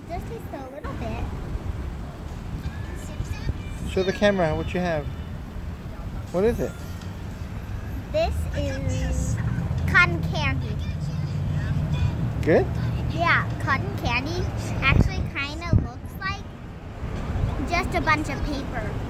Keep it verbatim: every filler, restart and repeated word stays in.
just taste a little bit. Show the camera what you have. What is it? This is cotton candy. Good? Yeah, cotton candy actually kind of looks like just a bunch of paper.